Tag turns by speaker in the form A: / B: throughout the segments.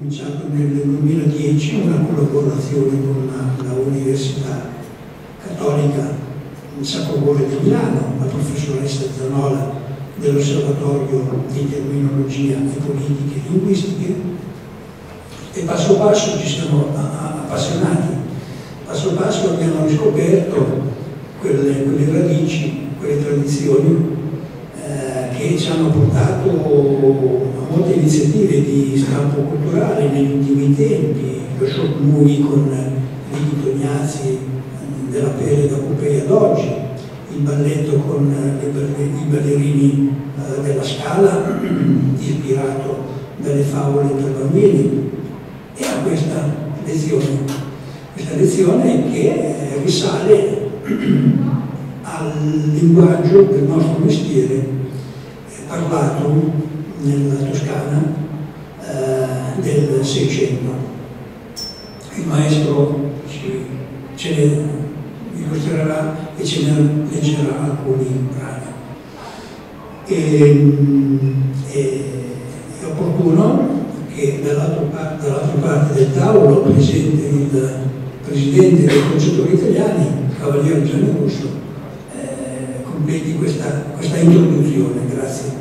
A: cominciato nel 2010 una collaborazione con la Università Cattolica San Propole di Milano, la professoressa Zanola dell'Osservatorio di Terminologia e Politiche Linguistiche, e passo passo ci siamo appassionati. Passo passo abbiamo riscoperto quelle radici, quelle tradizioni che ci hanno portato a molte iniziative di stampo culturale negli ultimi tempi, lo short movie con Ricky Tognazzi della Pelle da Pompei ad oggi, il balletto con i ballerini della Scala, ispirato dalle favole per bambini, e a questa lezione che risale al linguaggio del nostro mestiere parlato nella Toscana del Seicento. Il maestro ce ne illustrerà e ce ne leggerà alcuni brani. È opportuno che dall'altra parte del tavolo presente il presidente dei concettori italiani, Cavaliere Gianni Russo, completi questa introduzione. Grazie.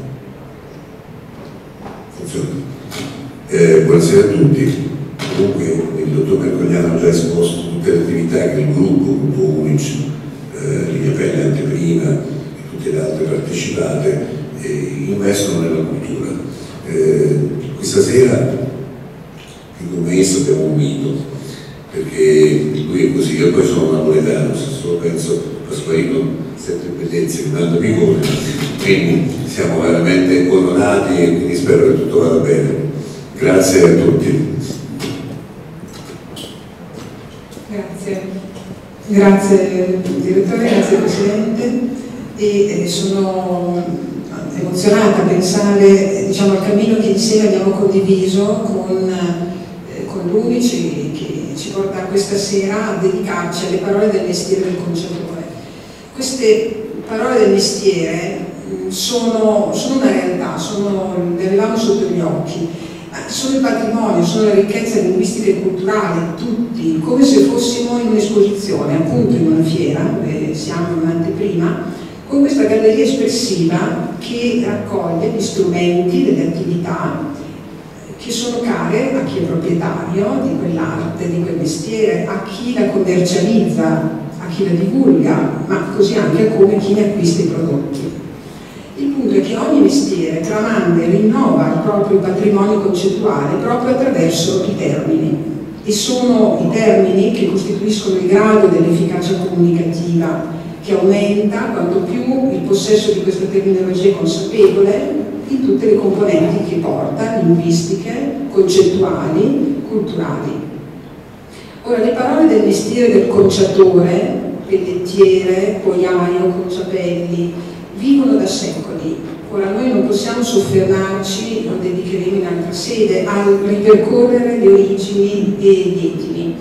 B: Buonasera a tutti. Comunque il dottor Mercogliano ha già esposto tutte le attività che il gruppo UNIC, Linea Pelle Anteprima e tutte le altre partecipate investono nella cultura. Questa sera il commesso abbiamo un mito, perché lui è così, io poi sono napoletano, se solo penso a Pasqualino Sette Bellezze che manda Picone, quindi siamo veramente onorati e quindi spero che tutto vada bene. Grazie a tutti.
C: Grazie direttore, grazie Presidente, e sono emozionata a pensare, diciamo, al cammino che insieme abbiamo condiviso con l'Unici, che ci porta questa sera a dedicarci alle parole del mestiere del conciatore. Queste parole del mestiere sono una realtà, le avevamo sotto gli occhi, sono il patrimonio, sono la ricchezza linguistica e culturale, tutti, come se fossimo in un'esposizione, appunto in una fiera, dove siamo in un'anteprima, con questa galleria espressiva che raccoglie gli strumenti delle attività che sono care a chi è proprietario di quell'arte, di quel mestiere, a chi la commercializza, a chi la divulga, ma così anche a come chi ne acquista i prodotti. Il punto è che ogni mestiere tramanda e rinnova il proprio patrimonio concettuale proprio attraverso i termini, e sono i termini che costituiscono il grado dell'efficacia comunicativa, che aumenta quanto più il possesso di questa terminologia consapevole in tutte le componenti che porta, linguistiche, concettuali, culturali. Ora, le parole del mestiere del conciatore, pellettiere, poiaio, conciapelli, vivono da secoli. Ora, noi non possiamo soffermarci, lo dedicheremo in altra sede, a ripercorrere le origini e gli etni.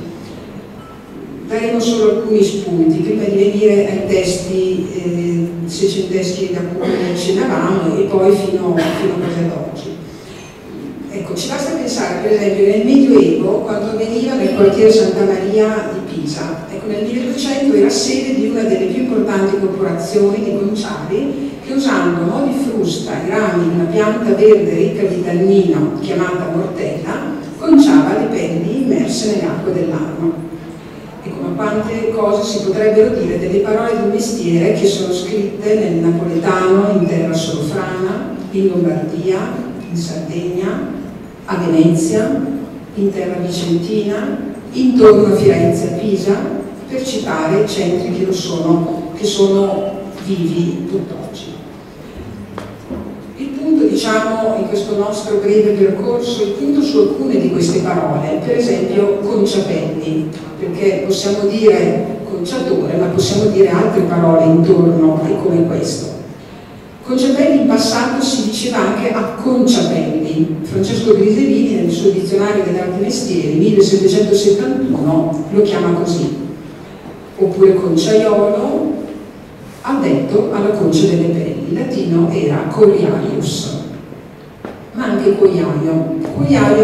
C: Daremo solo alcuni spunti prima di venire ai testi seicenteschi da cui accennavamo e poi fino quasi ad oggi. Ecco, ci basta pensare per esempio nel Medioevo, quando avveniva nel quartiere Santa Maria di Pisa. Ecco, nel 1200 era sede di una delle più importanti corporazioni di conciari che, usando a mo' di frusta i rami di una pianta verde ricca di tannino chiamata mortella, conciava le pelli immerse nelle acque dell'Arno. Ecco, ma quante cose si potrebbero dire delle parole di un mestiere che sono scritte nel napoletano, in terra solofrana, in Lombardia, in Sardegna, a Venezia, in terra vicentina, intorno a Firenze e a Pisa, per citare centri che sono vivi tutt'oggi. Il punto, diciamo, in questo nostro breve percorso, il punto su alcune di queste parole, per esempio conciapelli, perché possiamo dire conciatore, ma possiamo dire altre parole intorno a come questo. Conciapelli in passato si diceva anche acconciapelli. Francesco Grisellini nel suo dizionario delle arti mestieri 1771 lo chiama così. Oppure conciaiolo, addetto alla concia delle pelli. Il latino era coriarius, ma anche cuoiaio. Cuoiaio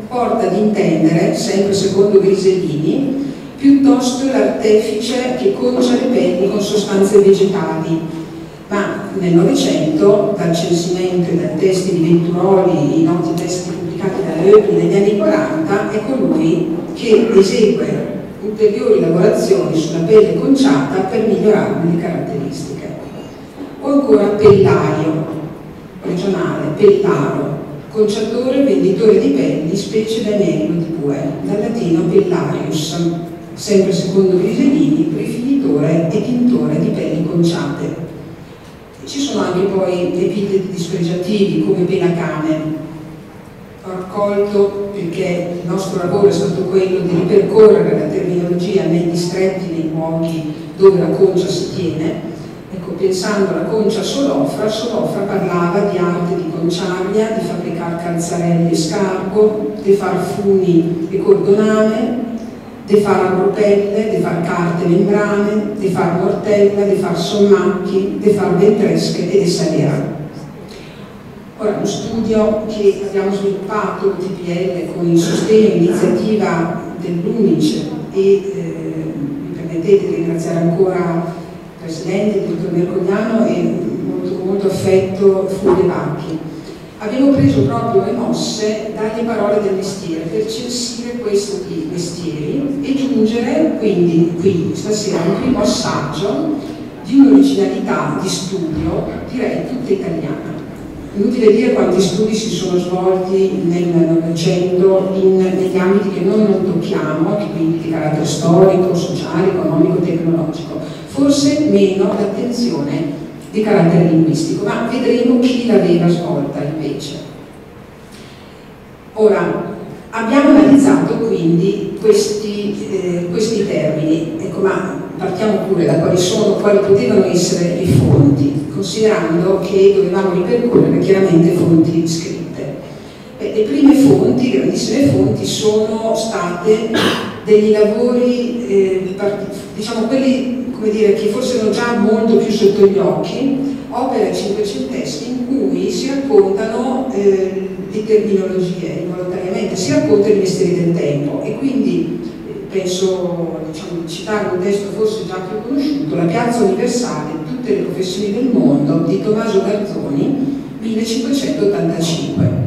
C: porta ad intendere, sempre secondo Grisellini, piuttosto l'artefice che concia le pelli con sostanze vegetali, ma nel Novecento, dal censimento e dai testi di Venturoli, i noti testi pubblicati da Eupli negli anni 40, è colui che esegue ulteriori lavorazioni sulla pelle conciata per migliorarne le caratteristiche. O ancora Pellario, regionale, Pellaro, conciatore, venditore di pelli, specie d'agnello di bue, dal latino Pellarius, sempre secondo Grisellini, rifinitore e tintore di pelli conciate. Ci sono anche poi epiteti dispregiativi come pelacane. Ho raccolto, perché il nostro lavoro è stato quello di ripercorrere la terminologia nei distretti, nei luoghi dove la concia si tiene. Ecco, pensando alla concia Solofra parlava di arte di conciarlia, di fabbricare calzarelli e scarpo, di far funi e cordoname, di far agropelle, di far carte membrane, di far mortella, di far sommacchi, di far ventresche e di saliera. Ora, uno studio che abbiamo sviluppato, il TPL, con il sostegno e l'iniziativa dell'Unice e mi permettete di ringraziare ancora il Presidente, il dottor Mercogliano e molto affetto Fulvio Bacchi. Abbiamo preso proprio le mosse dalle parole del mestiere per censire questi mestieri e giungere quindi qui stasera un primo assaggio di un'originalità di studio, direi tutta italiana. Inutile dire quanti studi si sono svolti nel Novecento negli ambiti che noi non tocchiamo, che quindi di carattere storico, sociale, economico, tecnologico. Forse meno l'attenzione di carattere linguistico, ma vedremo chi l'aveva svolta invece. Ora, abbiamo analizzato quindi questi termini, ecco, ma partiamo pure da quali potevano essere le fonti, considerando che dovevamo ripercorrere chiaramente fonti scritte. Le prime fonti, grandissime fonti, sono state degli lavori, diciamo quelli, come dire, che forse erano già molto più sotto gli occhi, opere cinquecentesche in cui si raccontano le terminologie, involontariamente si raccontano i mestieri del tempo, e quindi penso, diciamo, di citare un testo forse già più conosciuto, La piazza universale, tutte le professioni del mondo, di Tommaso Garzoni, 1585.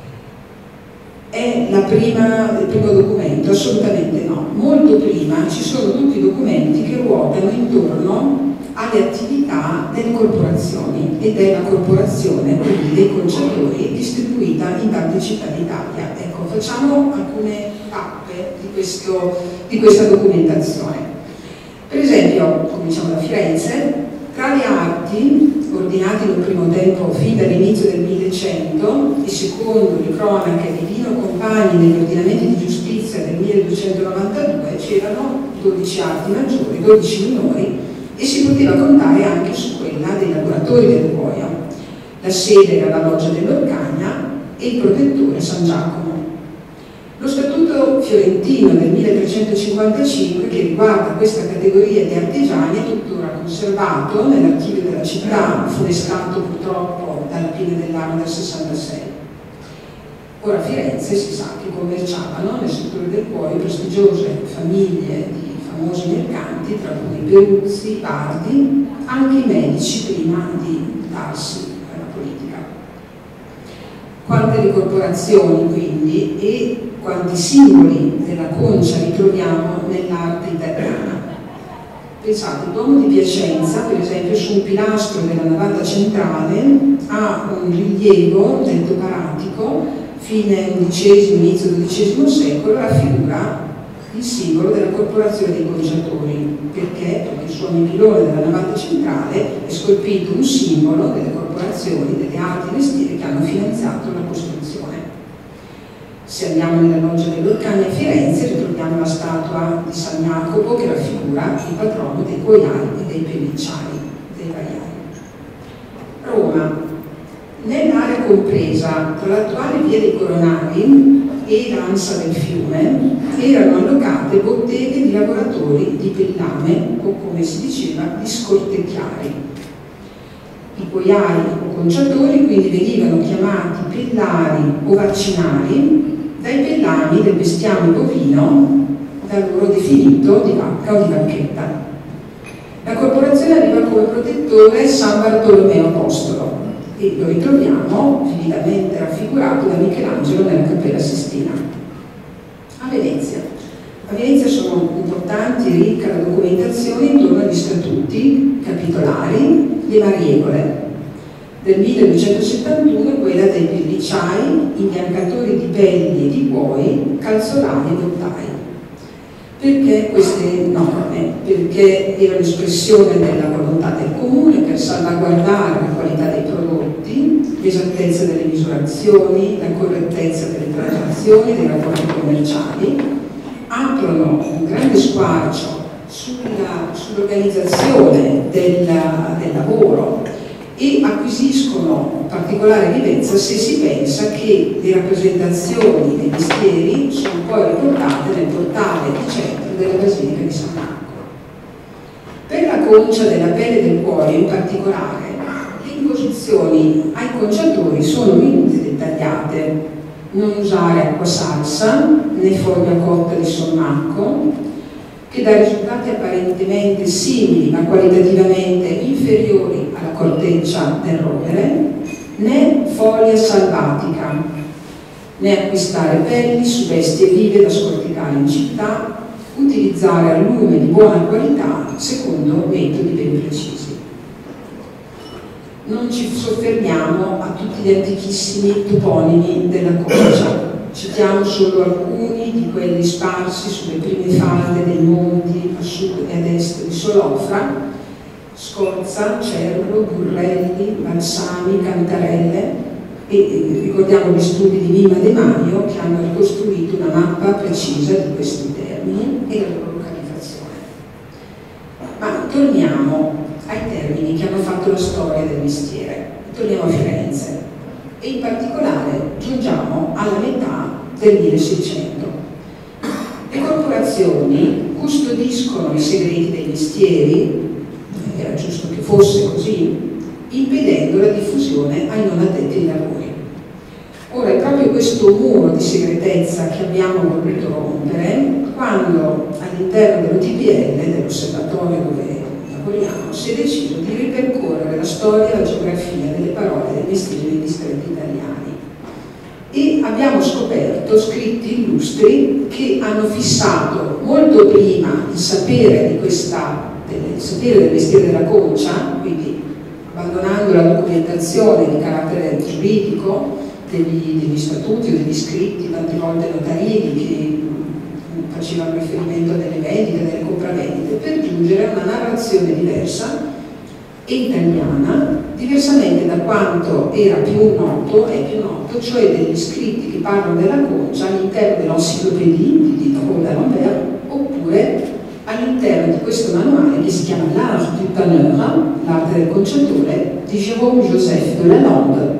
C: È il primo documento? Assolutamente no. Molto prima ci sono tutti i documenti che ruotano intorno alle attività delle corporazioni e della corporazione, quindi dei conciatori, distribuita in tante città d'Italia. Ecco, facciamo alcune tappe di questa documentazione. Per esempio, cominciamo da Firenze. Tra le arti, ordinate in un primo tempo fin dall'inizio del 1100 e secondo le cronache di Lino Compagni negli ordinamenti di giustizia del 1292, c'erano 12 arti maggiori, 12 minori, e si poteva contare anche su quella dei lavoratori del cuoio. La sede era la loggia dell'Orcagna e il protettore San Giacomo. Lo Statuto fiorentino del 1355, che riguarda questa categoria di artigiani, è tuttora conservato nell'archivio della città, funestato purtroppo dalla fine dell'anno del 66. Ora a Firenze si sa che commerciavano nel settore del cuoio prestigiose famiglie di famosi mercanti, tra cui i Peruzzi, i Bardi, anche i medici prima di darsi alla politica. Quante le corporazioni quindi e quanti simboli della concia ritroviamo nell'arte italiana. Pensate, il Duomo di Piacenza, per esempio, su un pilastro della navata centrale ha un rilievo detto paratico, fine XI, inizio XII secolo, raffigura il simbolo della corporazione dei conciatori. Perché? Perché su ogni pilone della navata centrale è scolpito un simbolo delle corporazioni, delle arti e mestieri che hanno finanziato la costruzione. Se andiamo nella loggia dell'Orcagna a Firenze ritroviamo la statua di San Jacopo che raffigura il patrono dei cuoiai e dei pellicciai, dei vaiai. Roma. Nell'area compresa tra l'attuale via dei Coronari e l'ansa del fiume erano allocate botteghe di lavoratori di pellame o, come si diceva, di scortecchiari. I cuoiai o conciatori quindi venivano chiamati pellari o vaccinari dai pellami del bestiame bovino, da loro definito di vacca o di vacchetta. La corporazione arriva come protettore San Bartolomeo Apostolo e lo ritroviamo vividamente raffigurato da Michelangelo nella Cappella Sistina. A Venezia. A Venezia sono importanti e ricca la documentazione intorno agli statuti capitolari, le mariegole. Del 1271 quella dei pellicciai, imbiancatori di pelli e di buoi, calzolai e bottai. Perché queste norme? Perché erano espressione della volontà del comune per salvaguardare la qualità dei prodotti, l'esattezza delle misurazioni, la correttezza delle transazioni, dei rapporti commerciali, aprono un grande squarcio sull'organizzazione del lavoro e acquisiscono particolare vivenza se si pensa che le rappresentazioni dei mestieri sono poi ricordate nel portale di centro della Basilica di San Marco. Per la concia della pelle del cuoio in particolare, le imposizioni ai conciatori sono minute e dettagliate: non usare acqua salsa né foglia cotta di sonnacco, che dà risultati apparentemente simili ma qualitativamente inferiori alla corteccia del rovere, né foglia salvatica, né acquistare pelli su bestie vive da scorticare in città, utilizzare al lume di buona qualità secondo metodi ben precisi. Non ci soffermiamo a tutti gli antichissimi toponimi della concia. Citiamo solo alcuni di quelli sparsi sulle prime falde dei monti a sud e ad est di Solofra: Scorza, Cerro, Burrelli, Balsami, Cantarelle, e ricordiamo gli studi di Mima De Maio che hanno ricostruito una mappa precisa di questi termini e la loro localizzazione. Ma torniamo ai termini che hanno fatto la storia del mestiere. Torniamo a Firenze e in particolare giungiamo alla metà del 1600. Le corporazioni custodiscono i segreti dei mestieri, era giusto che fosse così, impedendo la diffusione ai non addetti ai lavori. Ora è proprio questo muro di segretezza che abbiamo voluto rompere quando all'interno dell'UTPL, dell'osservatorio dove lavoriamo, si è deciso di ripercorrere la storia e la geografia delle parole dei mestieri dei distretti italiani. E abbiamo scoperto scritti illustri che hanno fissato molto prima il sapere del mestiere della concia, quindi abbandonando la documentazione di carattere giuridico degli statuti o degli scritti, tante volte notarili, che facevano riferimento a delle vendite, delle compravendite, per giungere a una narrazione diversa e italiana, diversamente da quanto era più noto, cioè degli scritti che parlano della concia all'interno dell'Encyclopédie di Paul d'Alembert, oppure all'interno di questo manuale che si chiama L'Art du Tanneur, l'arte del conciatore, di Jérôme Joseph de Lalande,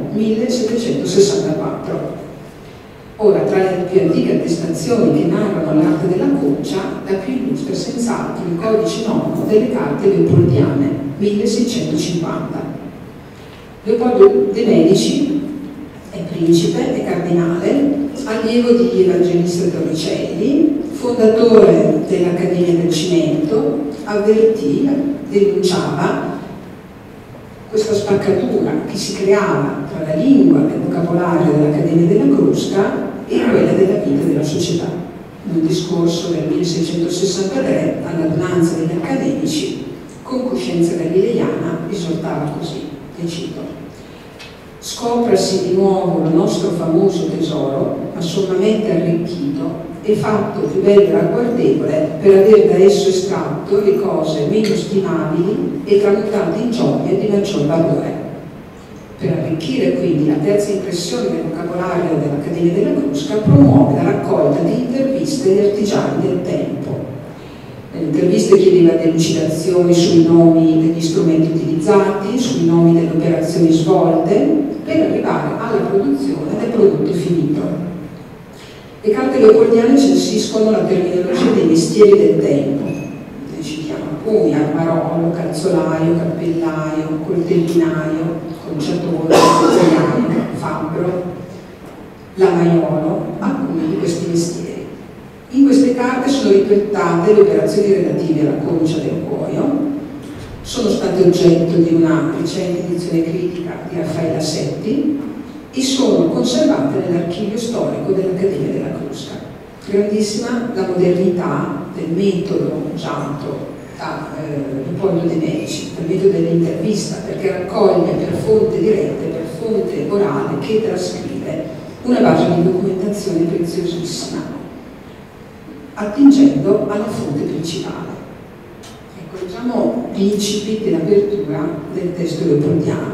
C: 1764. Ora, tra le più antiche attestazioni che narrano l'arte della concia, la più illustre senz'altro il codice nono delle carte leopoldiane, 1650. Leopoldo de' Medici è principe e cardinale, allievo di Evangelista Torricelli, fondatore dell'Accademia del Cimento, avvertì, denunciava questa spaccatura che si creava tra la lingua e il vocabolario dell'Accademia della Crusca e quella della vita della società. In un discorso del 1663 all'adunanza degli accademici, con coscienza galileiana, esortava così, e cito: «Scoprasi di nuovo il nostro famoso tesoro, ma sommamente arricchito e fatto più bello e ragguardevole per aver da esso estratto le cose meno stimabili e tramutate in gioie di maggior valore». Per arricchire quindi la terza impressione del vocabolario dell'Accademia della Crusca, promuove la raccolta di interviste agli artigiani del tempo. Nelle interviste chiedeva delucidazioni sui nomi degli strumenti utilizzati, sui nomi delle operazioni svolte, per arrivare alla produzione del prodotto finito. Le carte leopoldiane censiscono la terminologia dei mestieri del tempo. Ne citiamo alcuni: armarolo, calzolaio, cappellaio, coltellinaio, conciatore, cozzaiaio, fabbro. lamaiolo, alcuni di questi mestieri. In queste carte sono ripettate le operazioni relative alla concia del cuoio, sono state oggetto di una recente edizione critica di Raffaella Setti e sono conservate nell'archivio storico dell'Accademia della Crusca. Grandissima la modernità del metodo usato da Leopoldo De Medici, dal metodo dell'intervista, perché raccoglie per fonte diretta, per fonte orale che trascrive una base di documentazione preziosissima, attingendo alla fonte principale. Ecco, diciamo l'incipit e l'apertura del testo leopoldiano.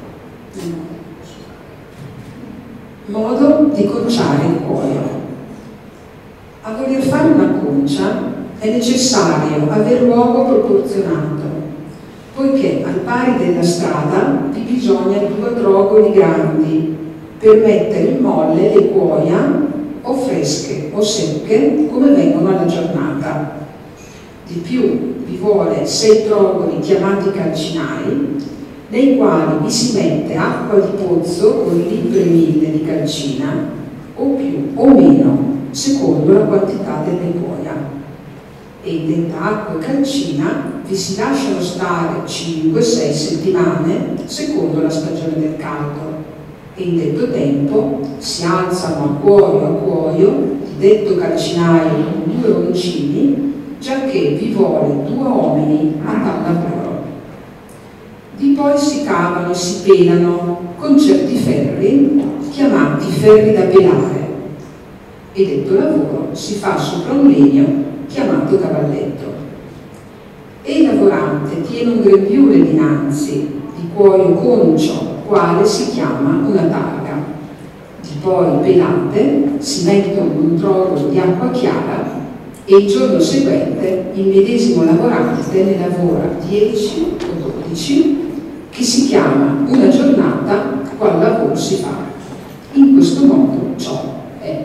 C: Modo di conciare il cuoio. A voler fare una concia è necessario aver luogo proporzionato, poiché al pari della strada vi bisogna 2 trogoli grandi per mettere in molle le cuoia o fresche o secche come vengono alla giornata. Di più vi vuole 6 trogoli chiamati calcinai, nei quali vi si mette acqua di pozzo con libre 1000 di calcina o più o meno secondo la quantità delle cuoia, e in detta acqua e calcina vi si lasciano stare 5-6 settimane secondo la stagione del caldo, e in detto tempo si alzano a cuoio di detto calcinaio con 2 oncini, giacché vi vuole 2 uomini a tal lavoro. Di poi si cavano e si pelano con certi ferri chiamati ferri da pelare, e detto lavoro si fa sopra un legno chiamato cavalletto. E il lavorante tiene un grembiule dinanzi di cuoio concio, quale si chiama una targa. Di poi pelate si mettono un trogolo di acqua chiara, e il giorno seguente il medesimo lavorante ne lavora 10 o 12, che si chiama una giornata qual lavoro si fa. In questo modo ciò è.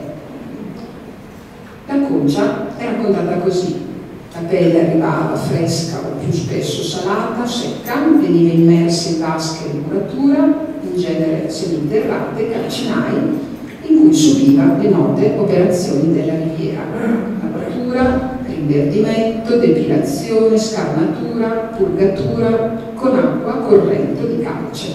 C: La concia è raccontata così: la pelle arrivava fresca o più spesso salata, secca, veniva immersa in vasche di muratura, in genere seminterrate, calcinai, in cui subiva le note operazioni della riviera: lavatura, rinverdimento, depilazione, scarnatura, purgatura con acqua corrente di calce.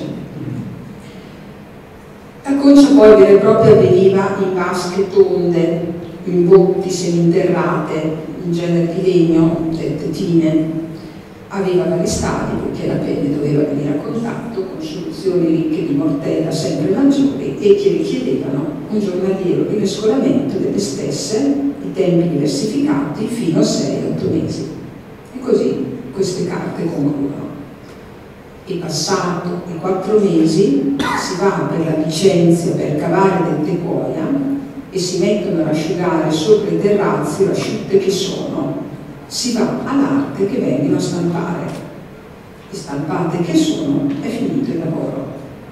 C: La concia poi vera e propria avveniva in vasche tonde, in botti seminterrate, in genere di legno, dette tine. Aveva vari stadi, perché la pelle doveva venire a contatto con soluzioni ricche di mortella sempre maggiori e che richiedevano un giornaliero rimescolamento delle stesse, i tempi diversificati fino a 6-8 mesi. E così queste carte concludono. E passato i 4 mesi si va per la licenzia per cavare dette cuoia e si mettono ad asciugare sopra i terrazzi, asciutte che sono. Si va all'arte che vengono a stampare, e stampate che sono, è finito il lavoro.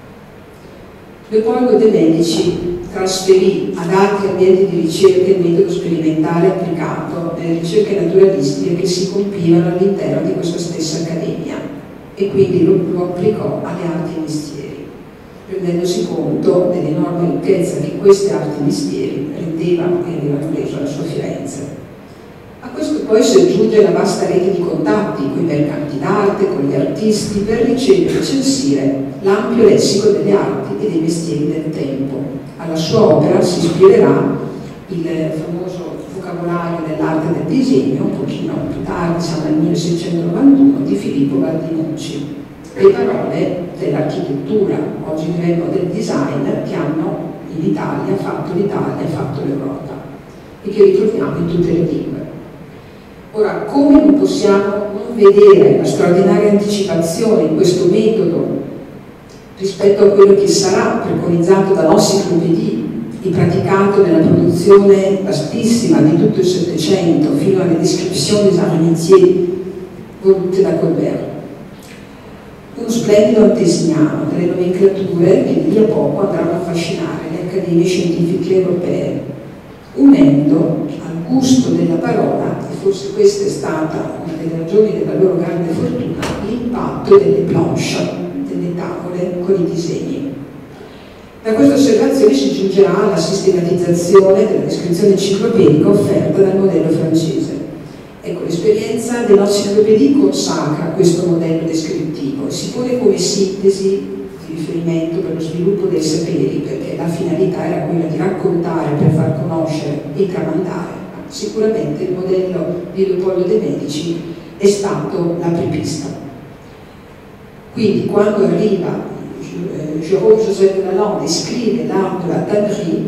C: Leopoldo De Medici trasferì ad altri ambienti di ricerca il metodo sperimentale applicato nelle ricerche naturalistiche che si compivano all'interno di questa stessa accademia, e quindi lo applicò alle arti e mestieri, rendendosi conto dell'enorme ricchezza che queste arti e mestieri rendevano e avevano reso alla sua Firenze. A questo poi si aggiunge la vasta rete di contatti con i mercanti d'arte, con gli artisti, per ricevere e censire l'ampio lessico delle arti e dei mestieri del tempo. Alla sua opera si ispirerà il famoso vocabolario dell'arte e del disegno, un pochino più tardi, siamo nel 1691, di Filippo Baldinucci, le parole dell'architettura, oggi diremmo del design, che hanno in Italia fatto l'Italia e fatto l'Europa, e che ritroviamo in tutte le lingue. Ora, come non possiamo non vedere la straordinaria anticipazione in questo metodo rispetto a quello che sarà preconizzato da Nossi Clupedi e praticato nella produzione vastissima di tutto il Settecento fino alle descrizioni des arts volute da Colbert. Uno splendido antesignano delle nomenclature che di lì a poco andranno a affascinare le accademie scientifiche europee, unendo al gusto della parola, e forse questa è stata una delle ragioni della loro grande fortuna, l'impatto delle planche, delle tavole con i disegni. Da questa osservazione si giungerà alla sistematizzazione della descrizione enciclopedica offerta dal modello francese. Ecco, l'esperienza dell'enciclopedia consacra questo modello descrittivo e si pone come sintesi di riferimento per lo sviluppo dei saperi, perché la finalità era quella di raccontare per far conoscere e tramandare. Sicuramente il modello di Leopoldo de' Medici è stato l'apripista. Quindi quando arriva Jérôme-Joseph de Lalande scrive l'Art de la Tannerie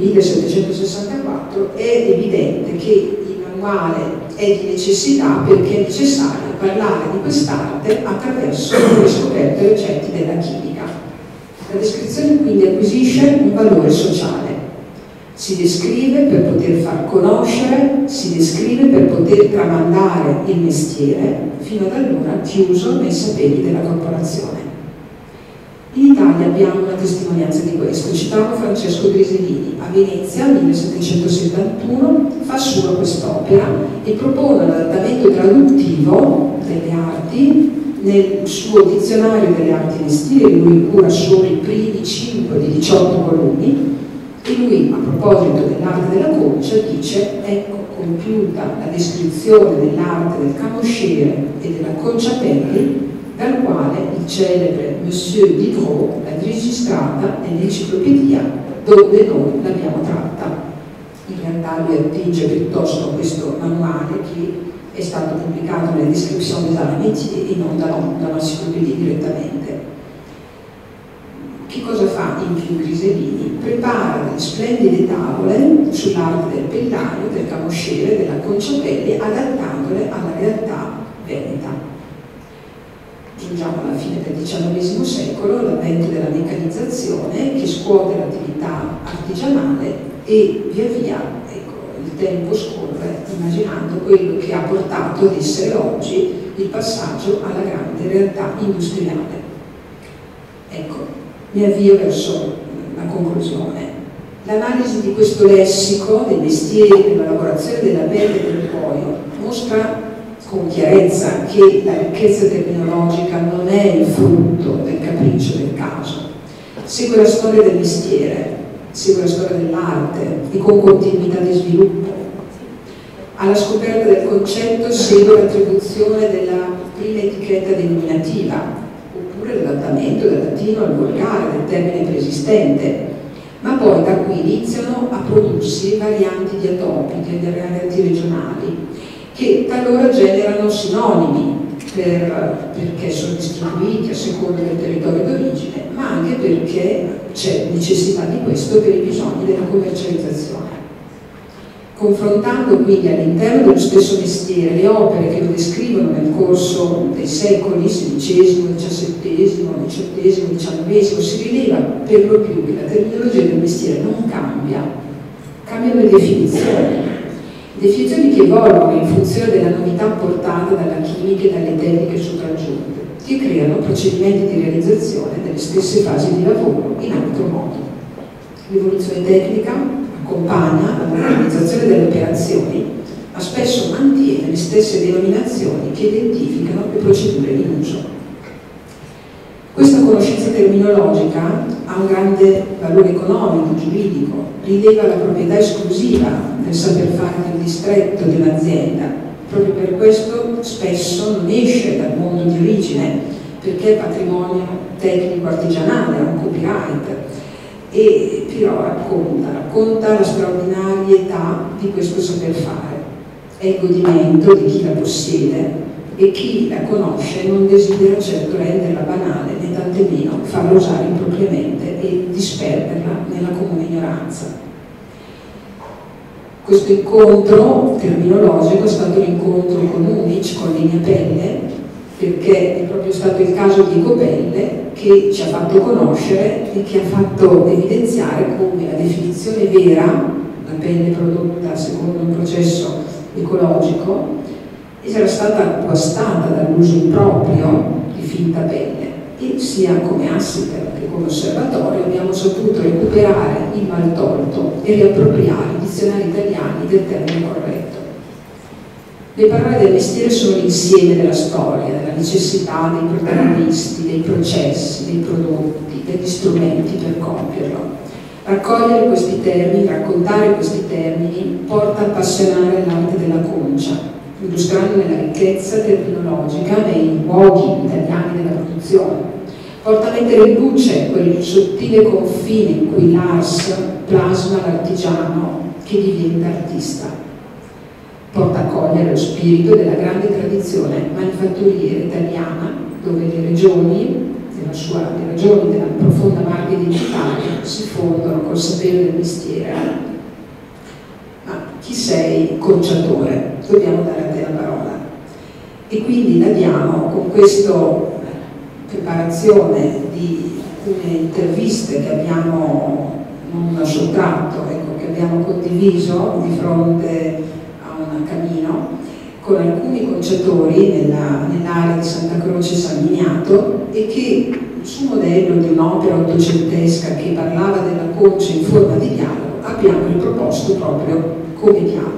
C: 1764, è evidente che il manuale è di necessità, perché è necessario parlare di quest'arte attraverso le scoperte recenti della chimica. La descrizione quindi acquisisce un valore sociale. Si descrive per poter far conoscere, si descrive per poter tramandare il mestiere, fino ad allora chiuso nei saperi della corporazione. In Italia abbiamo una testimonianza di questo. Citavo Francesco Griselini. A Venezia, 1771, fa sua quest'opera e propone l'adattamento traduttivo delle arti nel suo dizionario delle arti mestieri. Lui cura solo i primi 5 di 18 volumi e lui, a proposito dell'arte della concia, dice: ecco compiuta la descrizione dell'arte del camosciere e della conciapelli, dal quale il celebre Monsieur Diderot l'ha registrata nell'enciclopedia dove noi l'abbiamo tratta. In realtà lui attinge piuttosto a questo manuale che è stato pubblicato nella descrizione della métier e non dall'enciclopedia direttamente. Che cosa fa in più Griselini? Prepara delle splendide tavole sull'arte del pellaio, del camosciere, della conciapelli, adattandole alla realtà veneta. Giungiamo alla fine del XIX secolo, l'avvento della meccanizzazione che scuote l'attività artigianale e via via, ecco, il tempo scorre immaginando quello che ha portato ad essere oggi il passaggio alla grande realtà industriale. Ecco, mi avvio verso la conclusione. L'analisi di questo lessico dei mestieri, della lavorazione della pelle e del cuoio mostra con chiarezza che la ricchezza terminologica non è il frutto del capriccio del caso. Segue la storia del mestiere, segue la storia dell'arte e con continuità di sviluppo. Alla scoperta del concetto segue l'attribuzione della prima etichetta denominativa, oppure l'adattamento dal latino al volgare del termine preesistente, ma poi da qui iniziano a prodursi varianti diatopiche delle varianti regionali, che talora generano sinonimi perché sono distribuiti a seconda del territorio d'origine, ma anche perché c'è necessità di questo per i bisogni della commercializzazione. Confrontando quindi all'interno dello stesso mestiere le opere che lo descrivono nel corso dei secoli XVI, XVII, XVIII, XIX, si rileva per lo più che la terminologia del mestiere non cambia, cambiano le definizioni che evolvono in funzione della novità portata dalla chimica e dalle tecniche sopraggiunte, che creano procedimenti di realizzazione delle stesse fasi di lavoro in altro modo. L'evoluzione tecnica accompagna la modernizzazione delle operazioni, ma spesso mantiene le stesse denominazioni che identificano le procedure in uso. Questa conoscenza terminologica ha un grande valore economico, giuridico, rileva la proprietà esclusiva del saper fare del distretto di un'azienda. Proprio per questo spesso non esce dal mondo di origine, perché è patrimonio tecnico artigianale, è un copyright, e però racconta la straordinarietà di questo saper fare. È il godimento di chi la possiede e chi la conosce non desidera certo renderla banale, né tantomeno farla usare impropriamente e disperderla nella comune ignoranza. Questo incontro terminologico è stato un incontro con Unic, con Linea Pelle, perché è proprio stato il caso di Ecopelle che ci ha fatto conoscere e che ha fatto evidenziare come la definizione vera, la pelle prodotta secondo un processo ecologico, era stata guastata dall'uso improprio di finta pelle, e sia come Assiter che come osservatorio abbiamo saputo recuperare il maltolto e riappropriare i dizionari italiani del termine corretto. Le parole del mestiere sono l'insieme della storia, della necessità dei protagonisti, dei processi, dei prodotti, degli strumenti per compierlo. Raccogliere questi termini, raccontare questi termini, porta a appassionare l'arte della concia, illustrandone la ricchezza terminologica nei luoghi italiani della produzione. Porta a mettere in luce quel sottile confine in cui l'ars plasma l'artigiano che diventa artista. Porta a cogliere lo spirito della grande tradizione manifatturiera italiana, dove le ragioni della profonda marca identitaria si fondono col sapere del mestiere. Ma chi sei, conciatore? Dobbiamo dare a te la parola. E quindi la diamo con questa preparazione di alcune interviste che abbiamo, non sottratto, ecco, che abbiamo condiviso di fronte a un cammino con alcuni conciatori nell'area di Santa Croce San Miniato, e che su modello di un'opera ottocentesca che parlava della concia in forma di dialogo abbiamo riproposto proprio come dialogo.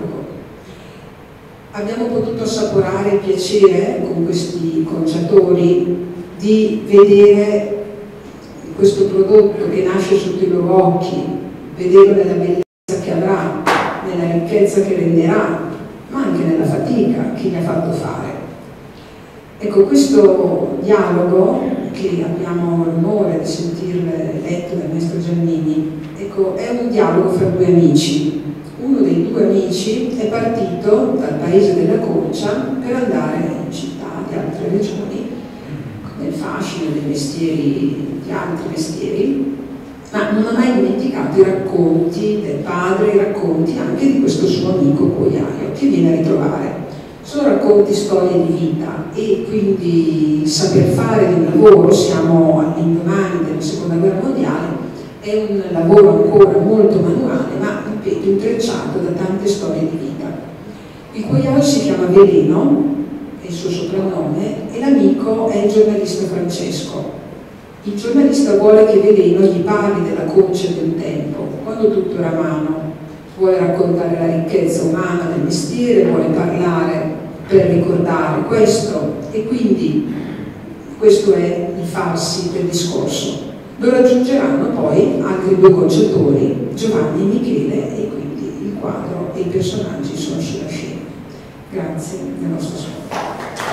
C: Abbiamo potuto assaporare il piacere con questi conciatori di vedere questo prodotto che nasce sotto i loro occhi, vederlo nella bellezza che avrà, nella ricchezza che renderà, ma anche nella fatica che gli ha fatto fare. Ecco, questo dialogo, che abbiamo l'onore di sentirle letto dal maestro Giannini, ecco, è un dialogo fra due amici. Uno dei due amici è partito dal paese della concia per andare in città di altre regioni, nel fascino dei mestieri, di altri mestieri, ma non ha mai dimenticato i racconti del padre, i racconti anche di questo suo amico cuoiaio che viene a ritrovare. Sono racconti, storie di vita, e quindi il saper fare di un lavoro, siamo all'indomani della seconda guerra mondiale, è un lavoro ancora molto manuale, ma ripeto, intrecciato da tante storie di vita. Il cuoiaio si chiama Veleno, è il suo soprannome, e l'amico è il giornalista Francesco. Il giornalista vuole che Veleno gli parli della concia del tempo, quando tutto era a mano. Vuole raccontare la ricchezza umana del mestiere, vuole parlare per ricordare questo, e quindi questo è il farsi del discorso. Lo raggiungeranno poi altri due conciatori, Giovanni e Michele, e quindi il quadro e i personaggi sono sulla scena. Grazie del nostro ascolto.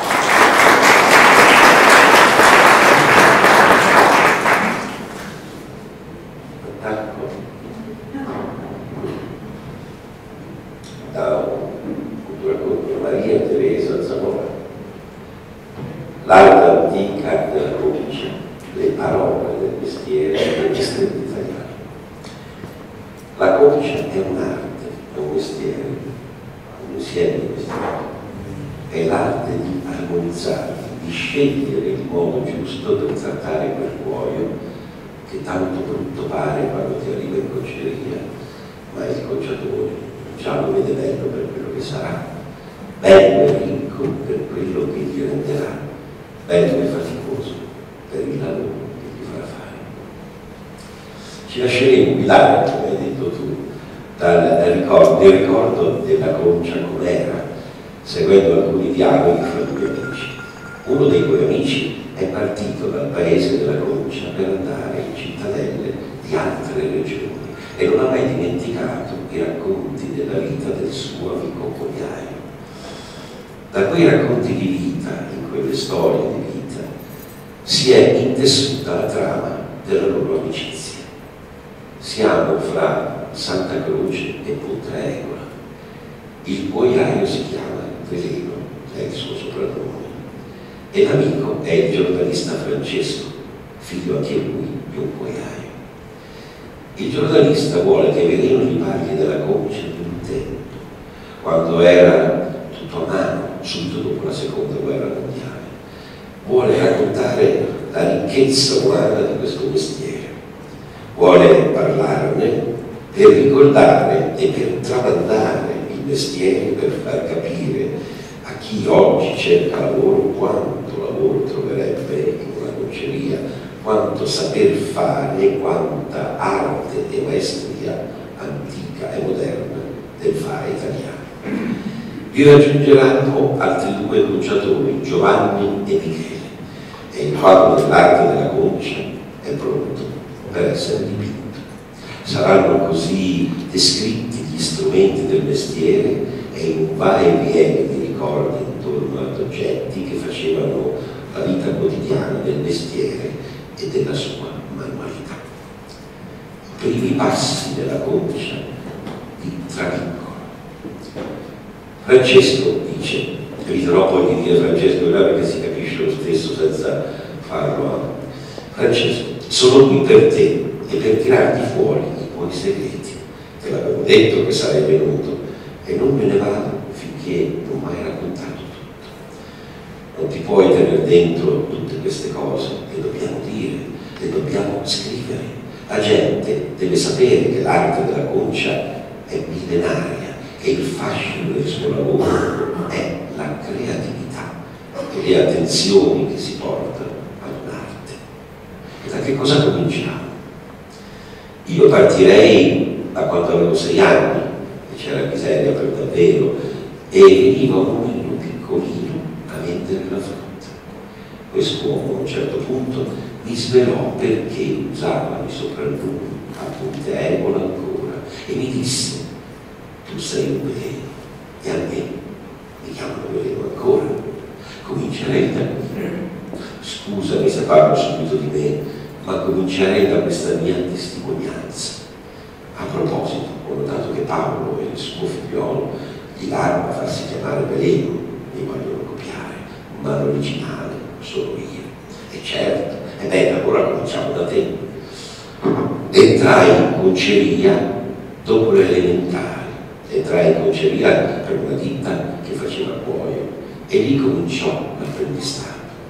B: L'arte antica della concia, le parole del mestiere del mestiere italiano. La concia è un'arte, è un mestiere, un insieme di mestieri. È l'arte di armonizzare, di scegliere il modo giusto per trattare quel cuoio che tanto brutto pare quando ti arriva in conceria, ma il conciatore già lo vede bello per quello che sarà, bello e ricco per quello che gli renderà, bello e faticoso per il lavoro che ti farà fare. Ci lasceremo guidare, come hai detto tu, del ricordo della concia com'era, seguendo alcuni dialoghi fra due amici. Uno dei due amici è partito dal paese della concia per andare in cittadelle di altre regioni e non ha mai dimenticato i racconti della vita del suo amico cuoiaio. Da quei racconti di vita, in quelle storie di vita, si è intessuta la trama della loro amicizia. Siamo fra Santa Croce e Ponteregola. Il cuoiaio si chiama Veleno, è il suo soprannome, e l'amico è il giornalista Francesco, figlio anche lui di un cuoiaio. Il giornalista vuole che Veleno gli parli della concia di un tempo, quando era tutto a mano, subito dopo la seconda guerra mondiale. Vuole raccontare la ricchezza umana di questo mestiere, vuole parlarne per ricordare e per tramandare il mestiere, per far capire a chi oggi cerca lavoro quanto lavoro troverebbe in una conceria, quanto saper fare e quanta arte e maestria antica e moderna del fare italiano. Vi raggiungeranno altri due conciatori, Giovanni e Michele, e il quadro dell'arte della concia è pronto per essere dipinto.
D: saranno così descritti gli strumenti del mestiere e in vari e vieni di ricordi intorno ad oggetti che facevano la vita quotidiana del mestiere e della sua manualità. I primi passi della concia di Travincolo. Francesco dice, eviterò poi di dire Francesco perché si capisce lo stesso senza farlo. Francesco, sono qui per te e per tirarti fuori i tuoi segreti. Te l'avevo detto che sarei venuto e non me ne vado finché non mi hai raccontato tutto. Non ti puoi tenere dentro tutte queste cose, le dobbiamo dire, le dobbiamo scrivere. La gente deve sapere che l'arte della concia è millenaria e il fascino del suo lavoro è la creatività e le attenzioni che si portano ad un'arte. E da che cosa cominciamo? Io partirei da quando avevo 6 anni, e c'era miseria per davvero, e veniva un uomino piccolino a vendere la frutta. Quest'uomo a un certo punto mi svelò perché usava i soprannomi a Ponte Egola ancora e mi disse: tu sei un veleno e a me mi chiamano veleno ancora. Comincerei da qui. Scusami se parlo subito di me, ma comincerei da questa mia testimonianza. A proposito, ho notato che Paolo e il suo figliolo gli larga farsi chiamare veleno, mi vogliono copiare, ma l'originale sono io. E certo, e bene, allora cominciamo da te. Entrai in conceria dopo le elementari. Entrai in conceria per una ditta che faceva cuoio e lì cominciò l'apprendistato.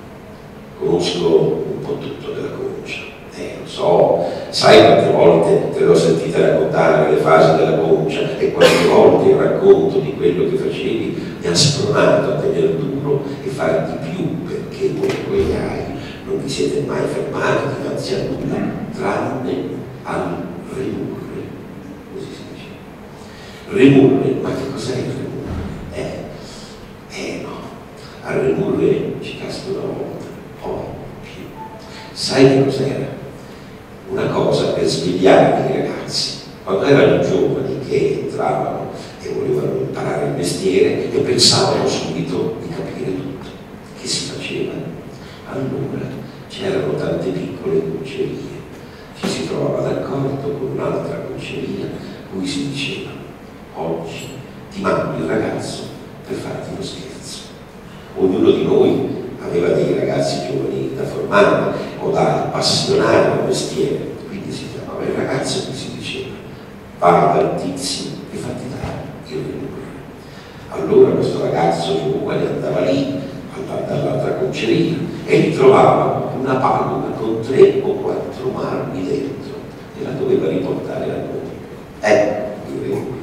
D: Conosco un po' tutto della concia, lo so, sai quante volte te l'ho sentita raccontare le fasi della concia e quante volte il racconto di quello che facevi mi ha spronato a tenere duro e fare di più, perché voi coiai non vi siete mai fermati dinanzi a nulla tranne al rimurre, così si dice. Rimurre, ma che cos'è il rimurre? No, al rimurre ci casco una volta, poi più. Sai che cos'era? Una cosa per svegliare i ragazzi, quando erano giovani che entravano e volevano imparare il mestiere e pensavano subito di capire tutto. Che si faceva? Allora c'erano tante piccole concerie, ci si trovava d'accordo con un'altra conceria cui si diceva: oggi ti mando il ragazzo per farti uno scherzo. Ognuno di noi aveva dei ragazzi giovani da formare o da appassionare al mestiere, quindi si chiamava il ragazzo e si diceva: vai dal tizio e fatti dare il rimurre. Allora questo ragazzo giovane andava lì dall'altra conceria e gli trovava una palma con 3 o 4 marmi dentro e la doveva riportare a noi. Il rimurre.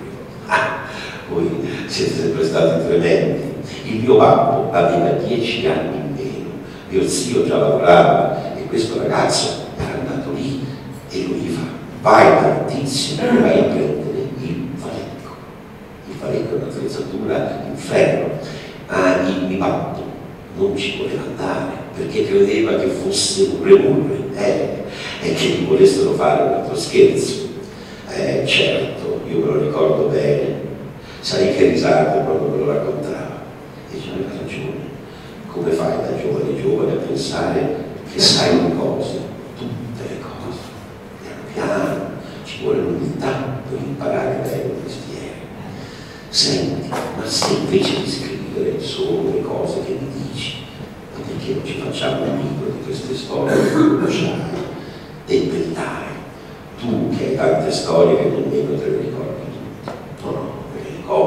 D: Voi siete sempre stati tremendi. Il mio babbo aveva 10 anni in meno, mio zio già lavorava e questo ragazzo era andato lì e lui gli fa: vai dal tizio e vai a prendere il valecco. Il valecco è un'attrezzatura in ferro, ma il mio babbo non ci voleva andare perché credeva che fosse un rimurre e che gli volessero fare un altro scherzo. Certo, io me lo ricordo bene, sai che risate quando me lo raccontava. E c'aveva ragione. Come fai da giovane a pensare che sai le cose, tutte le cose? Piano piano, ci vuole l'umiltà per imparare bene il mestiere. Senti, ma se invece di scrivere solo le cose che mi dici, ma perché non ci facciamo un libro di queste storie che conosciamo, e inventare? Tu che hai tante storie che nemmeno te le ricordi tutte. No, me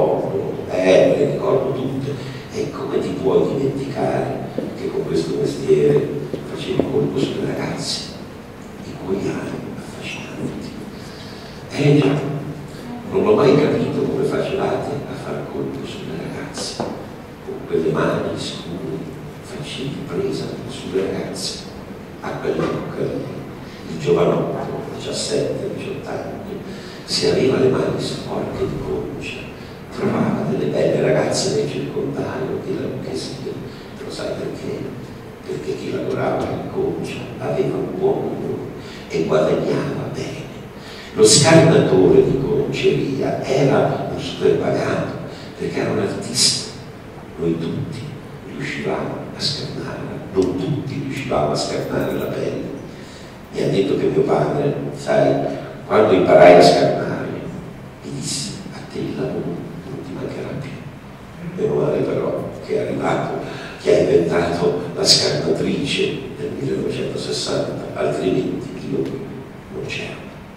D: le ricordo tutte. E come ti puoi dimenticare che con questo mestiere facevi colpo sulle ragazze, i cui anni affascinanti? Già, non l'ho mai capito come facevate a far colpo sulle ragazze. Con quelle mani scure facevi presa sulle ragazze. A quell'epoca il giovanotto, 17-18 anni, se aveva le mani sporche di concia, trovava delle belle ragazze nel circondario e la lucchesia. Lo sai perché? Perché chi lavorava in concia aveva un buon lavoro e guadagnava bene. Lo scarnatore di conceria era un superpagato, perché era un artista. Noi tutti riuscivamo a scarnarla, non tutti riuscivamo a scarnare la pelle. Mi ha detto che mio padre, sai, quando imparai a scarnare, mi disse: a te il lavoro non ti mancherà più. Meno male però che è arrivato, che ha inventato la scarnatrice nel 1960, altrimenti io non c'ero.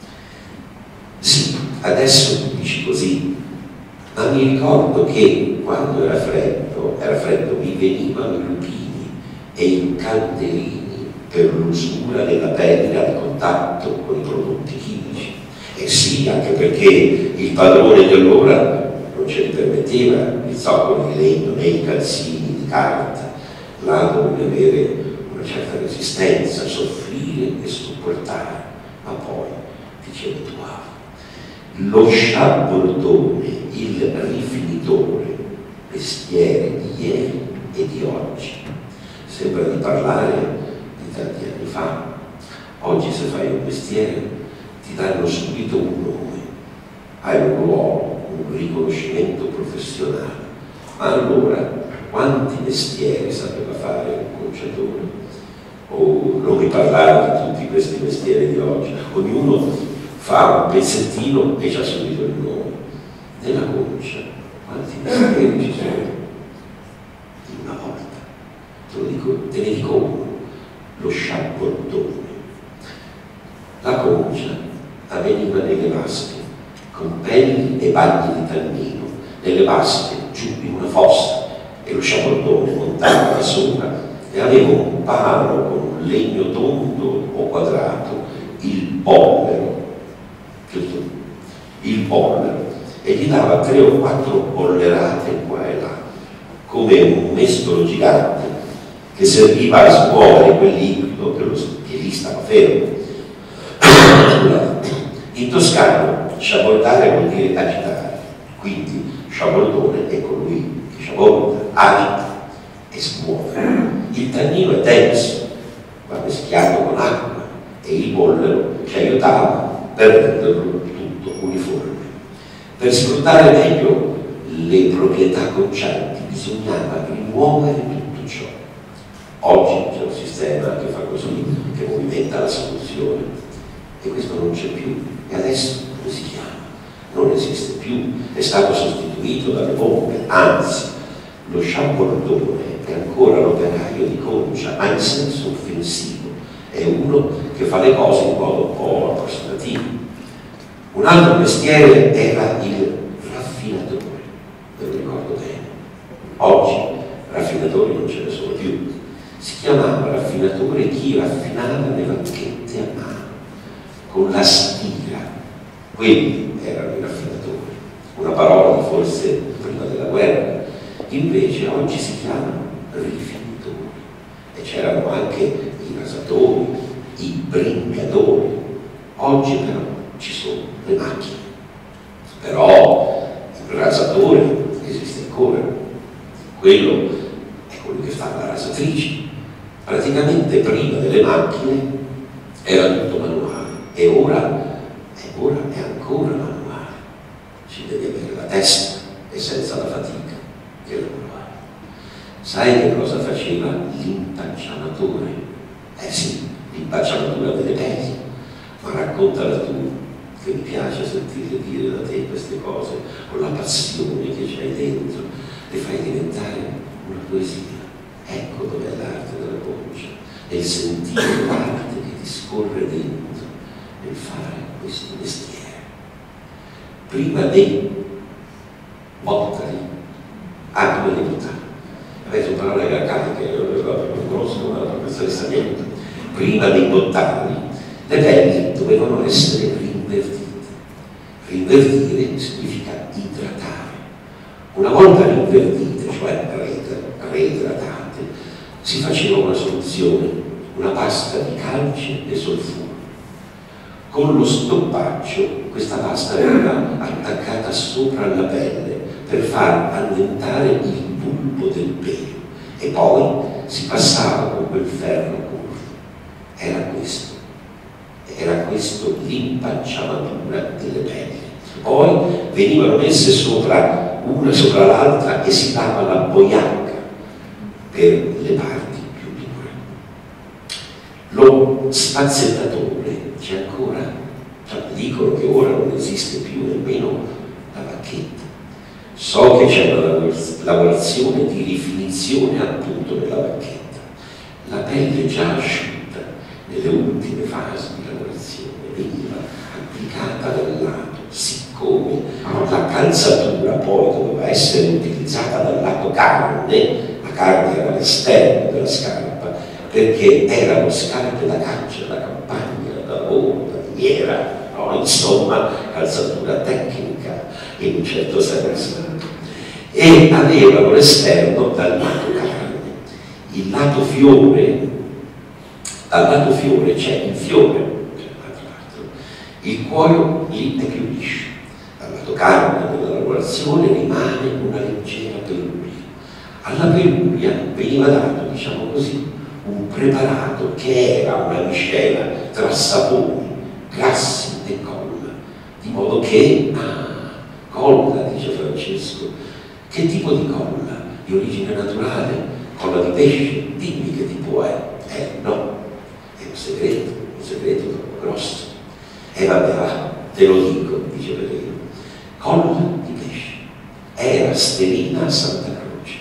D: Sì, adesso tu dici così, ma mi ricordo che quando era freddo, mi venivano i lupini e i canderini per l'usura della pelle al contatto con i prodotti chimici. E sì, anche perché il padrone di allora non ce li permetteva i zoccoli di legno né i calzini di carta. Là dovevi avere una certa resistenza, soffrire e sopportare, ma poi ti ci abituavi. Lo sciaboltone, il rifinitore, mestiere di ieri e di oggi. Sembra di parlare di tanti anni fa. Oggi se fai un mestiere ti danno subito un nome, hai un ruolo, un riconoscimento professionale. Ma allora quanti mestieri sapeva fare un conciatore? O non mi parlare di tutti questi mestieri di oggi. Ognuno fa un pezzettino e c'ha subito il nome. Nella concia quanti mestieri ci sono? In una volta. Te ne dico uno, lo sciabottone. La concia avveniva nelle vasche, con pelli e bagni di tannino, nelle vasche giù in una fossa, e lo sciabottone montava da sopra e aveva un palo con un legno tondo o quadrato, il bollero, giusto? Il bollero, e gli dava 3 o 4 bollerate qua e là, come un mestolo gigante che serviva a smuovere quel liquido che lì stava fermo. In toscano sciabottare vuol dire agitare, quindi sciabottone è colui che sciabotta, agita e smuove. Il tannino è denso, va meschiato con acqua, e il bollero ci aiutava per renderlo tutto uniforme. Per sfruttare meglio le proprietà concianti bisognava rimuovere tutto ciò. Oggi c'è un sistema che fa così, che movimenta la soluzione, e questo non c'è più. E adesso come si chiama? Non esiste più, è stato sostituito dalle pompe, anzi, lo sciabottone è ancora l'operaio di concia, ma in senso offensivo, è uno che fa le cose in modo un po' approssimativo. Un altro mestiere era il raffinatore, me lo ricordo bene. Oggi raffinatori non ce ne sono più. Si chiamava raffinatore chi raffinava le bacchette a mano, con la stira. Quelli erano i raffinatori, una parola forse prima della guerra. Invece oggi si chiamano rifinitori, e c'erano anche i rasatori, i bringadori. Oggi però ci sono le macchine. Però il rasatore esiste ancora, quello è quello che fa la rasatrice. Praticamente prima delle macchine era tutto manuale, e ora è ancora manuale. Ci devi avere la testa e senza la fatica che la manuale. Sai che cosa faceva l'impacciamatore? Eh sì, l'impacciamatura delle pelli. Ma raccontala tu, che mi piace sentire dire da te queste cose, con la passione che c'hai dentro, le fai diventare una poesia. Ecco dov'è l'arte della concia, è il sentire l'arte che ti scorre dentro nel fare questo mestiere. Prima dei bottari, prima dei bottari, avete una parola arcaica, io non conosco la professoressa niente. Prima dei bottari le pelli dovevano essere rinverdite. Rinverdire significa idratare. Una volta rinverdite, cioè reidratate, si faceva una soluzione, una pasta di calce e solfuro. Con lo stoppaggio questa pasta veniva attaccata sopra la pelle per far allentare il bulbo del pelo, e poi si passava con quel ferro curvo. Era questo. E era questo l'impacciamatura delle pelli. Poi venivano messe sopra una sopra l'altra e si dava la boiacca per le parti più dure. Lo spazzettatore c'è ancora, cioè, dicono che ora non esiste più nemmeno la bacchetta. So che c'è una lavorazione di rifinizione appunto della bacchetta. La pelle già asciutta nelle ultime fasi di lavorazione veniva applicata dal lato, siccome la calzatura poi doveva essere utilizzata dal lato carne. La carne era all'esterno della scarpa perché erano scarpe da caccia, da campagna, da lavoro, da miniera, no? Insomma calzatura tecnica in un certo senso, e avevano l'esterno dal lato carne. Il lato fiore, dal lato fiore c'è il fiore, il cuoio lì è più liscio, dal lato carne della lavorazione rimane una leggera peluria. Alla peluria veniva dato, diciamo così, un preparato che era una miscela tra saponi, grassi e colla, di modo che, colla, dice Francesco, che tipo di colla? Di origine naturale? Colla di pesce? Dimmi che tipo è. No, è un segreto troppo grosso. Vabbè, va, te lo dico, dice Pellegrino. Colla di pesce. Era sterina a Santa Croce.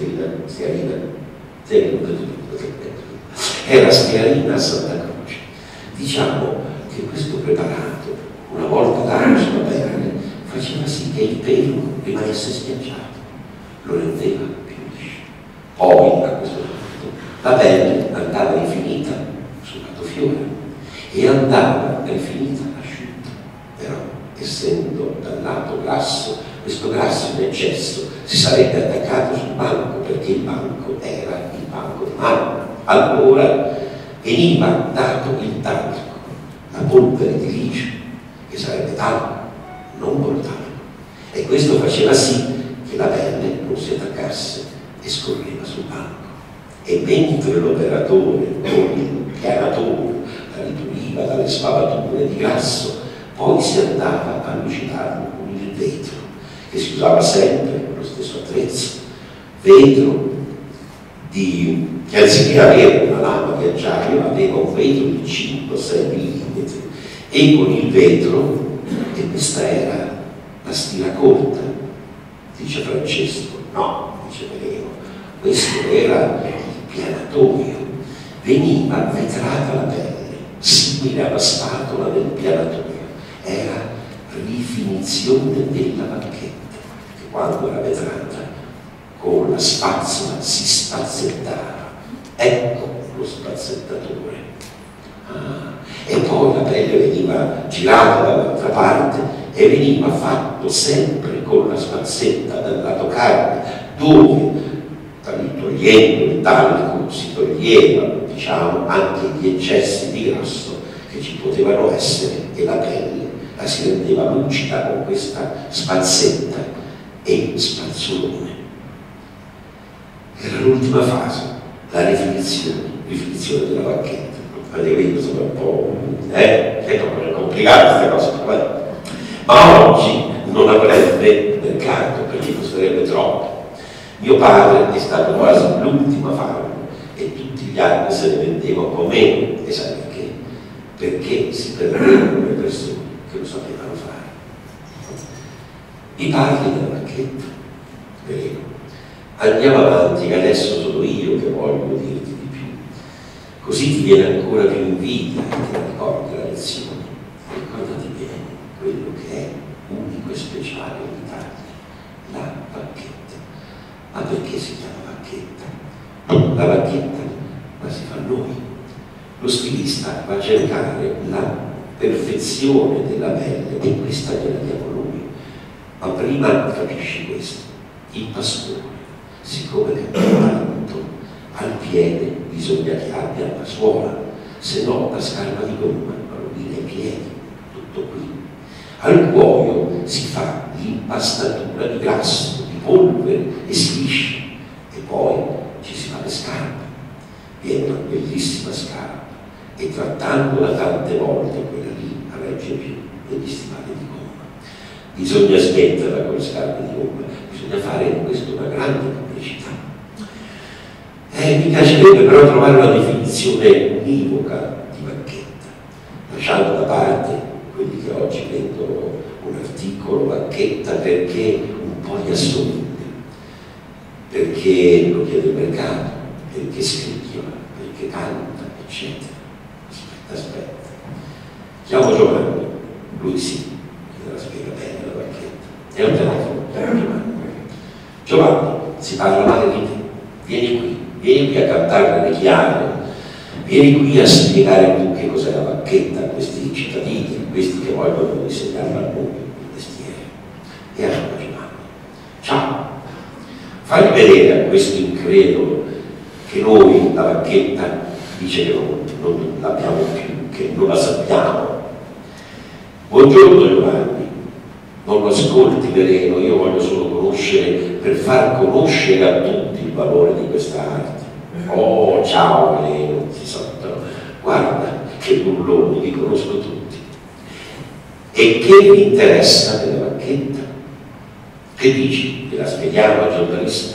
D: Era stearina a Santa Croce. Diciamo che questo preparato, una volta dato sulla pelle, faceva sì che il pelo rimanesse schiacciato, lo rendeva più liscio. Poi, a questo punto, la pelle andava rifinita sul lato fiore e andava rifinita asciutta, però essendo dal lato grasso, questo grasso in eccesso si sarebbe attaccato sul banco, perché il banco era il banco di marmo. Allora veniva dato il talco, la polvere di licio, che sarebbe talco, non voltano, e questo faceva sì che la pelle non si attaccasse e scorreva sul banco. E mentre l'operatore con il pianatore la ripuliva dalle sbavature di grasso, poi si andava a lucidarlo con il vetro, che si usava sempre con lo stesso attrezzo, vetro che anziché avere una lama di acciaio aveva un vetro di 5-6 mm, e con il vetro, e questa era la stira corta, dice Francesco, no, dice Pellegrino, questo era il pianatoio, veniva vetrata la pelle, simile alla spatola del pianatoio, era rifinizione della bacchetta, che quando era vetrata con la spazzola si spazzettava. Ecco lo spazzettatore. E poi la pelle veniva girata dall'altra parte e veniva fatto sempre con la spazzetta dal lato carne, dove togliendo il talco si toglievano, diciamo, anche gli eccessi di grasso che ci potevano essere, e la pelle la si rendeva lucida con questa spazzetta e spazzolone. Era l'ultima fase, la rifinizione della bacchetta. Avete capito, sono un po'... è complicata questa cosa, ma oggi non avrebbe mercato perché costerebbe troppo. Mio padre è stato quasi l'ultimo a farlo e tutti gli anni se ne vendeva un po' meno, e sai perché? Perché si perdevano le persone che lo sapevano fare. I parli della bacchetta, vero? Andiamo avanti, che adesso sono io che voglio dirti di più, così ti viene ancora più invidia e ti ricordi la lezione. Ricordati bene quello che è unico e speciale in Italia, la bacchetta. Ma perché si chiama bacchetta? La bacchetta la si fa noi. Lo stilista va a cercare la perfezione della pelle e questa gliela diamo noi. Ma prima capisci questo: il pastore, siccome è tanto, al piede bisogna che abbia una suola, se no la scarpa di gomma ma lo viene ai piedi, tutto qui. Al cuoio si fa l'impastatura di grasso, di polvere, e si liscia, e poi ci si fa le scarpe. Viene una bellissima scarpa e trattandola tante volte, quella lì a regge più degli stivali di gomma. Bisogna smetterla con le scarpe di gomma, bisogna fare in questo una grande pubblicità. Mi piacerebbe però trovare una definizione univoca di bacchetta, lasciando da parte quelli che oggi prendono un articolo bacchetta perché un po' gli assomiglia, perché lo chiede il mercato, perché scricchiola, perché canta, eccetera. Aspetta. Chiamo Giovanni, lui sì, che la spiega bene la bacchetta. È un telefono, chiamo Giovanni. Giovanni, si parla male di te, vieni qui a cantare le chiare, vieni qui a spiegare tu che cos'è la bacchetta a questi cittadini, a questi che vogliono insegnarla al mondo il mestiere. E allora Giovanni, ciao, fagli vedere a questo incredulo che noi la bacchetta dice che non l'abbiamo più, che non la sappiamo. Buongiorno Giovanni, non lo ascolti Veleno, io voglio solo conoscere, per far conoscere a tutti il valore di questa arte. Oh, ciao Veleno, si salutano, guarda che burloni, li conosco tutti. E che vi interessa della bacchetta? Che dici? Che la spieghiamo al giornalista?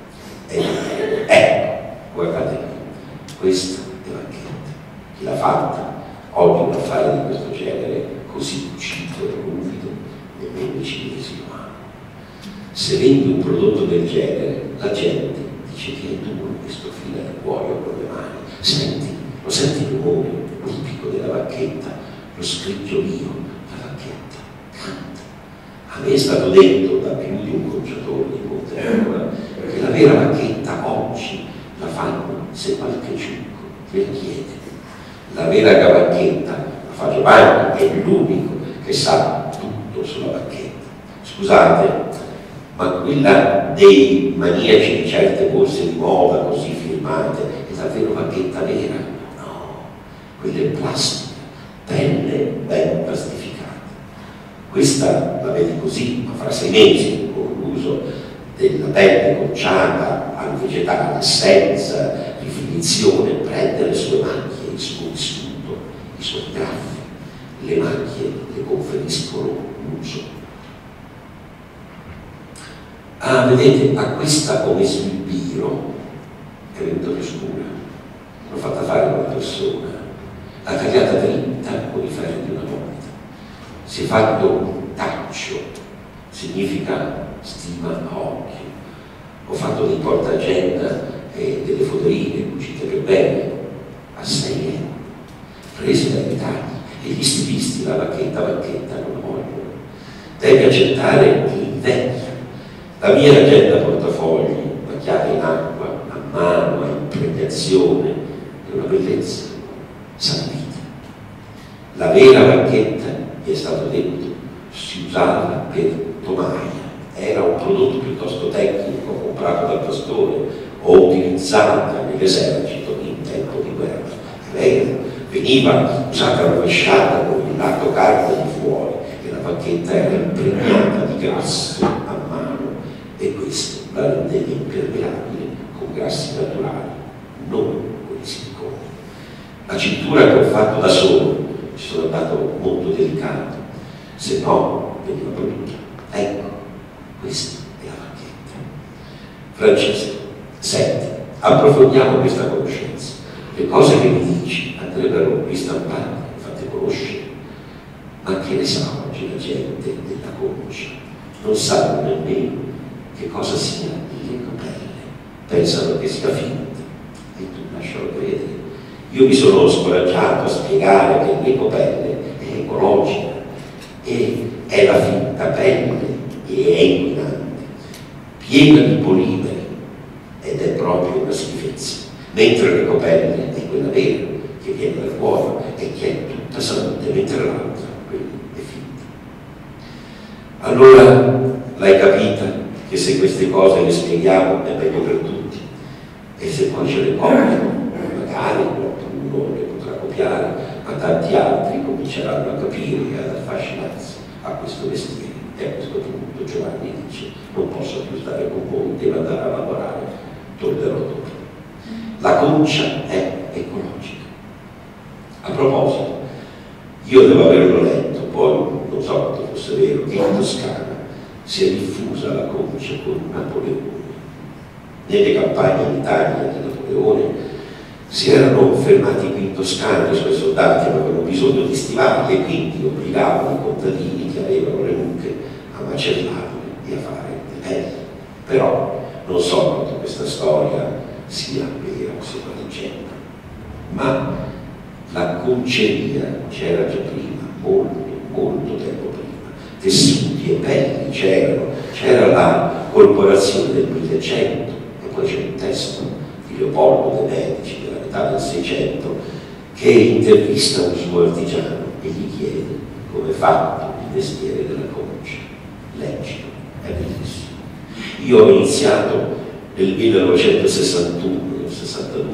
D: Ecco, guardate qui, questa è la bacchetta. Chi l'ha fatta? Oggi un affare di questo genere, così cucito e ruvido, nemmeno i cinesi lo hanno. Se vendi un prodotto del genere, la gente dice che è duro questo filo di cuoio con le mani. Senti, lo senti il rumore tipico della bacchetta, lo scricchiolio della bacchetta, canta. A me è stato detto da più di un conciatore di Monterola che la vera bacchetta oggi la fanno se qualche ciucco gliela chiede. La vera bacchetta la fa Giovanni, è l'unico che sa tutto sulla bacchetta. Scusate, ma quella dei maniaci di certe borse di moda così firmate è davvero bacchetta vera? No, quella è plastica, pelle ben plastificata. Questa la vedi così, ma fra 6 mesi, con l'uso della pelle conciata al vegetale, senza rifinizione, prende le sue macchie, il suo vissuto, i suoi graffi. Le macchie le conferiscono l'uso. Ah, vedete, a questa come sul biro è venuta più scura. L'ho fatta fare una persona, l'ha tagliata dritta con i ferri di una volta. Si è fatto un taccio, significa stima a occhio. Ho fatto dei portagenda e delle fotorine cucite per bene a 6 euro, prese dai ritagli, e gli stilisti la bacchetta non la vogliono. Devi accettare il vecchio. La mia agenda portafogli, macchiata in acqua, a mano, a impregnazione, è una bellezza sandita. La vera bacchetta, mi è stato detto, si usava per tomaia. Era un prodotto piuttosto tecnico, comprato dal pastore o utilizzata nell'esercito in tempo di guerra. Lei veniva usata rovesciata con il lato carne di fuori e la bacchetta era impregnata di grasso a mano e questo la rendeva impermeabile con grassi naturali, non con i siliconi. La cintura che ho fatto da solo, ci sono andato molto delicato, se no veniva brutta. Ecco, questa è la bacchetta. Francesco, senti, approfondiamo questa conoscenza. Le cose che mi dici andrebbero ristampate, fatte conoscere. Ma che ne sa oggi la gente della concia? Non sanno nemmeno che cosa siano le copelle. Pensano che sia finta. E tu lascialo credere. Io mi sono scoraggiato a spiegare che le copelle è ecologica e è la finta pelle e è inquinante, piena di polimeri ed è proprio una schifezza. Mentre le copelle è quella vera, che viene dal cuore e che è tutta salute, mentre l'altra, quella è finta. Allora l'hai capita che se queste cose le spieghiamo è meglio per tutti, e se poi ce le copiano, magari qualcuno le potrà copiare, ma tanti altri cominceranno a capire e ad affascinarsi a questo mestiere. E a questo punto Giovanni dice: non posso più stare con voi, devo andare a lavorare, tornerò dopo. La concia è ecologica. A proposito, io devo averlo letto, poi non so quanto fosse vero, che in Toscana si è diffusa la concia con Napoleone. Nelle campagne in Italia di Napoleone si erano fermati qui in Toscana i suoi soldati, avevano bisogno di stivali e quindi obbligavano i contadini che avevano le mucche a macellarle e a fare le pelli. Però non so quanto questa storia sia vera o sia una leggenda, ma la conceria c'era già prima, molto tempo prima. Tessuti e pelli c'erano, c'era la corporazione del 1100 e poi c'è un testo di Leopoldo De Medici della metà del 600 che intervista un suo artigiano e gli chiede come è fatto il mestiere della concia. Leggilo, è bellissimo. Io ho iniziato nel 1961, nel 62,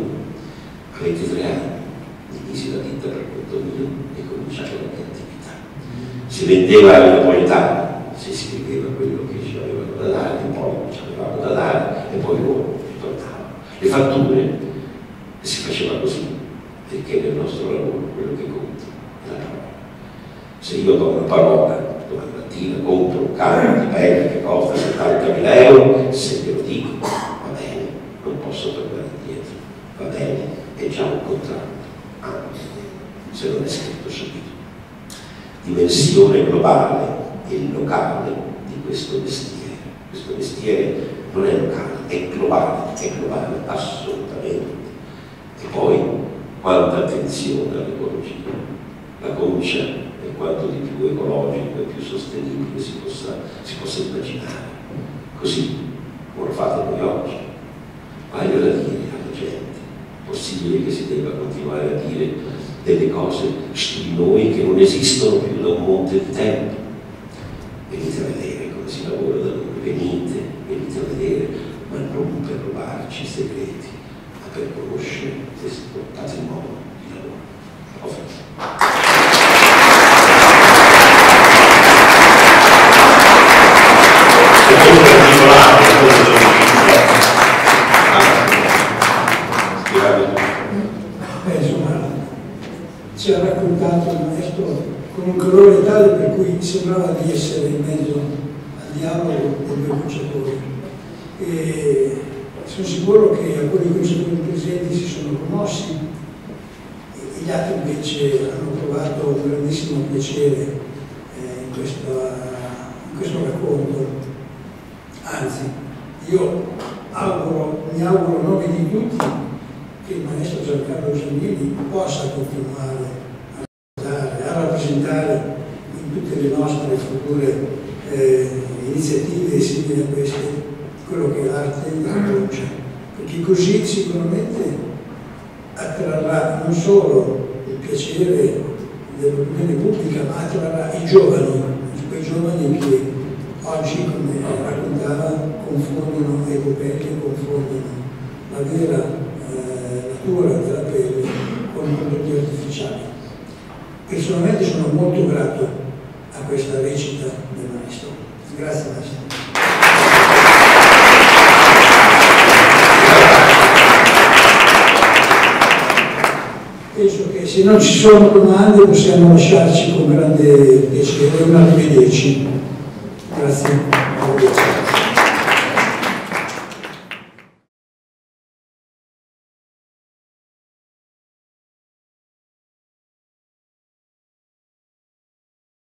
D: a 23 anni, mi misi la ditta per conto mio e cominciai la mia attività. Si vendeva ai napoletani, si scriveva quello che ci avevano da dare, poi ci avevamo da dare e poi loro ritornavano. Le fatture si faceva così, perché nel nostro lavoro quello che conta è la parola. Se io do una parola, domani mattina compro un carro di pelle che costa 70.000 euro, se ve lo dico, va bene, non posso tornare indietro, va bene, è già un contratto, anche se non è scritto subito. Dimensione globale e locale di questo mestiere. Questo mestiere non è locale, è globale assolutamente. E poi quanta attenzione all'ecologia. La concia è quanto di più ecologico e più sostenibile si possa immaginare. Così come lo fate voi oggi. Voglio da dire alla gente, è possibile che si debba continuare a dire delle cose su di noi che non esistono più da un monte di tempo. Venite a vedere come si lavora da noi, venite a vedere, ma non per rubarci i segreti, ma per conoscere questo patrimonio di lavoro. Ho finito.
A: Ci ha raccontato il maestro con un colore tale per cui sembrava di essere in mezzo al dialogo dei due conciatori. E sono sicuro che alcuni conciatori presenti si sono commossi e gli altri invece hanno provato un grandissimo piacere in questo racconto. Anzi, io mi auguro a nome di tutti che il maestro Giancarlo Giannini possa continuare a rappresentare in tutte le nostre future iniziative simili a queste quello che è l'arte della concia, perché così sicuramente attrarrà non solo il piacere dell'opinione pubblica, ma attrarrà i giovani, quei giovani che oggi, come raccontava, confondono le coperte, confondono la vera natura della pelle con prodotti artificiali. Personalmente sono molto grato a questa recita del maestro. Grazie maestro. Penso che se non ci sono domande possiamo lasciarci con grande piacere. Un arrivederci. Grazie.